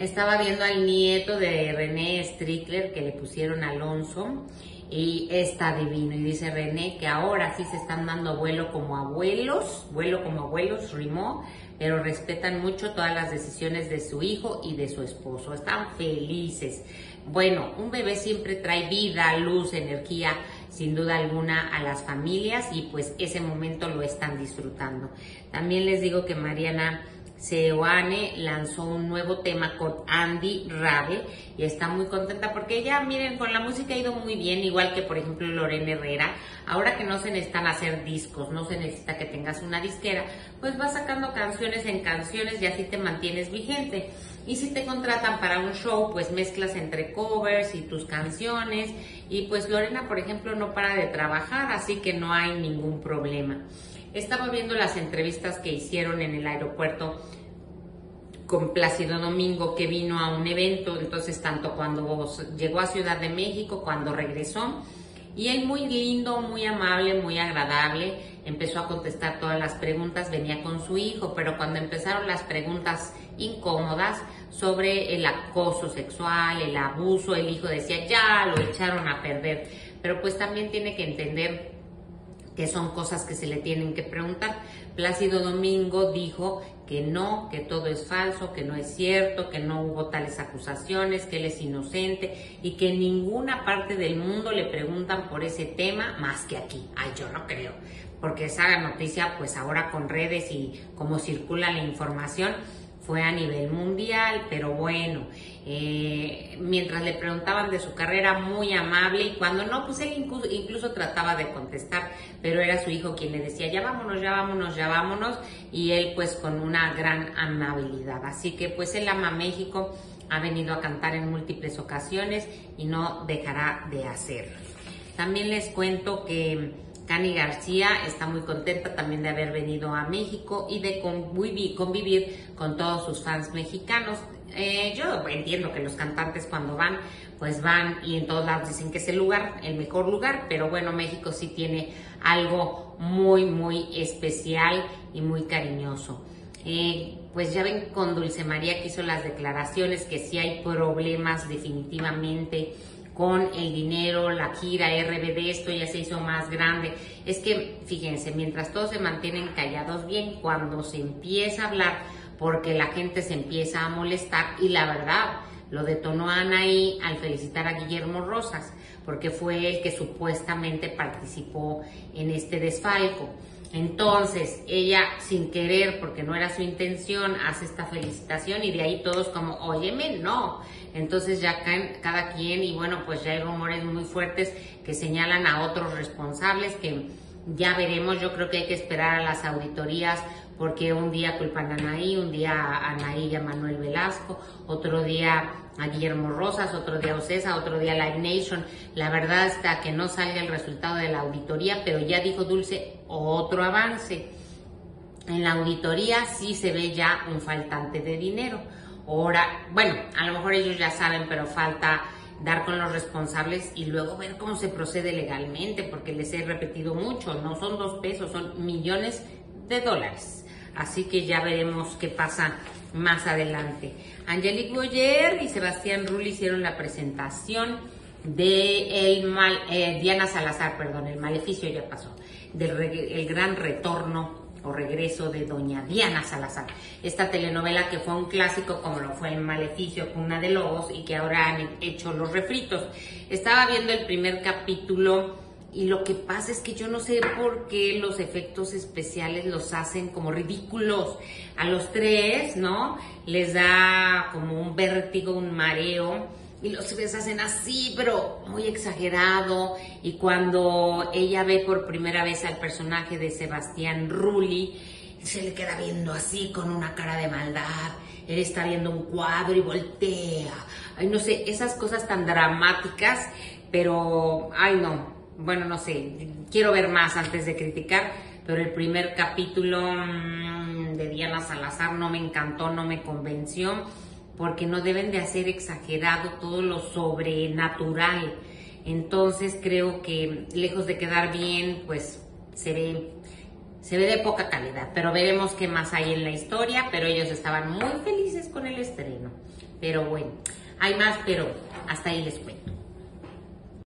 Estaba viendo al nieto de René Strickler, que le pusieron Alonso, y está divino. Y dice René que ahora sí se están dando vuelo como abuelos, rimó, pero respetan mucho todas las decisiones de su hijo y de su esposo. Están felices. Bueno, un bebé siempre trae vida, luz, energía, sin duda alguna, a las familias, y pues ese momento lo están disfrutando. También les digo que Mariana Seoane lanzó un nuevo tema con Andy Rave y está muy contenta porque ella, miren, con la música ha ido muy bien, igual que por ejemplo Lorena Herrera. Ahora que no se necesitan hacer discos, no se necesita que tengas una disquera, pues vas sacando canciones en canciones y así te mantienes vigente. Y si te contratan para un show, pues mezclas entre covers y tus canciones. Y pues Lorena, por ejemplo, no para de trabajar, así que no hay ningún problema. Estaba viendo las entrevistas que hicieron en el aeropuerto con Plácido Domingo, que vino a un evento, entonces tanto cuando llegó a Ciudad de México, cuando regresó, y él muy lindo, muy amable, muy agradable, empezó a contestar todas las preguntas, venía con su hijo, pero cuando empezaron las preguntas incómodas sobre el acoso sexual, el abuso, el hijo decía, ya lo echaron a perder, pero pues también tiene que entender que son cosas que se le tienen que preguntar. Plácido Domingo dijo que no, que todo es falso, que no es cierto, que no hubo tales acusaciones, que él es inocente y que en ninguna parte del mundo le preguntan por ese tema más que aquí. Ay, yo no creo, porque esa noticia, pues ahora con redes y cómo circula la información, fue a nivel mundial, pero bueno, mientras le preguntaban de su carrera, muy amable, y cuando no, pues él incluso trataba de contestar, pero era su hijo quien le decía, ya vámonos, ya vámonos, ya vámonos, y él pues con una gran amabilidad. Así que pues él ama México, ha venido a cantar en múltiples ocasiones y no dejará de hacerlo. También les cuento que Cani García está muy contenta también de haber venido a México y de convivir con todos sus fans mexicanos. Yo entiendo que los cantantes cuando van, pues van y en todos lados dicen que es el mejor lugar, pero bueno, México sí tiene algo muy, muy especial y muy cariñoso. Pues ya ven con Dulce María que hizo las declaraciones que sí hay problemas definitivamente con el dinero, la gira RBD, esto ya se hizo más grande. Es que, fíjense, mientras todos se mantienen callados, bien, cuando se empieza a hablar, porque la gente se empieza a molestar, y la verdad, lo detonó Anaí al felicitar a Guillermo Rosas, porque fue el que supuestamente participó en este desfalco. Entonces, ella, sin querer, porque no era su intención, hace esta felicitación y de ahí todos como, óyeme, no. Entonces ya caen cada quien y bueno, pues ya hay rumores muy fuertes que señalan a otros responsables que ya veremos. Yo creo que hay que esperar a las auditorías, porque un día culpan a Anaí, un día a Anaí y a Manuel Velasco, otro día a Guillermo Rosas, otro día a Ocesa, otro día a Live Nation. La verdad hasta que no salga el resultado de la auditoría, pero ya dijo Dulce, otro avance. En la auditoría sí se ve ya un faltante de dinero. Ahora, bueno, a lo mejor ellos ya saben, pero falta dar con los responsables y luego ver cómo se procede legalmente, porque les he repetido mucho, no son 2 pesos, son millones de dólares. Así que ya veremos qué pasa más adelante. Angelique Boyer y Sebastián Rulli hicieron la presentación de Diana Salazar, perdón, El Maleficio ya pasó, el gran retorno o regreso de doña Diana Salazar. Esta telenovela que fue un clásico como lo fue El Maleficio, Cuna de Lobos, y que ahora han hecho los refritos. Estaba viendo el primer capítulo y lo que pasa es que yo no sé por qué los efectos especiales los hacen como ridículos. A los 3, ¿no? Les da como un vértigo, un mareo, y los ves hacen así, pero muy exagerado. Y cuando ella ve por primera vez al personaje de Sebastián Rulli, se le queda viendo así con una cara de maldad. Él está viendo un cuadro y voltea. Ay, no sé, esas cosas tan dramáticas, pero, ay no, bueno, no sé, quiero ver más antes de criticar, pero el primer capítulo de Diana Salazar no me encantó, no me convenció, porque no deben de hacer exagerado todo lo sobrenatural. Entonces creo que lejos de quedar bien, pues se ve de poca calidad, pero veremos qué más hay en la historia. Pero ellos estaban muy felices con el estreno. Pero bueno, hay más, pero hasta ahí les cuento.